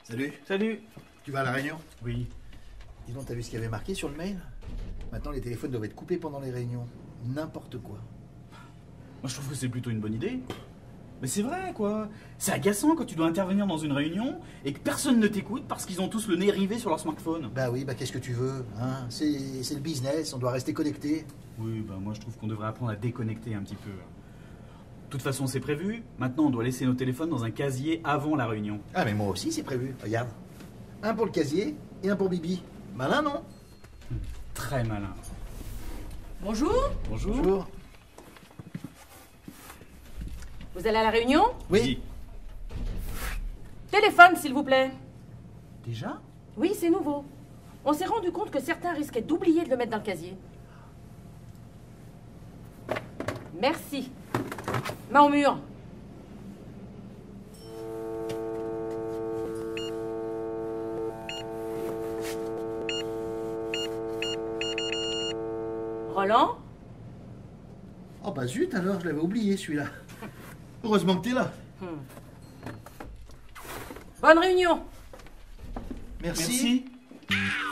Salut. Salut. Tu vas à la réunion? Oui. Dis donc, t'as vu ce qu'il y avait marqué sur le mail? Maintenant, les téléphones doivent être coupés pendant les réunions. N'importe quoi. Moi, je trouve que c'est plutôt une bonne idée. Mais c'est vrai, quoi. C'est agaçant quand tu dois intervenir dans une réunion et que personne ne t'écoute parce qu'ils ont tous le nez rivé sur leur smartphone. Bah oui, bah qu'est-ce que tu veux, hein? C'est le business, on doit rester connecté. Oui, bah moi, je trouve qu'on devrait apprendre à déconnecter un petit peu. De toute façon, c'est prévu. Maintenant, on doit laisser nos téléphones dans un casier avant la réunion. Ah mais moi aussi, c'est prévu. Regarde. Un pour le casier et un pour Bibi. Malin, non? Très malin. Bonjour. Bonjour. Bonjour. Vous allez à la réunion? Oui. Téléphone, s'il vous plaît. Déjà? Oui, c'est nouveau. On s'est rendu compte que certains risquaient d'oublier de le mettre dans le casier. Merci. Main au mur. Roland? Oh bah zut alors, je l'avais oublié celui-là. Heureusement que t'es là. Bonne réunion. Merci. Merci.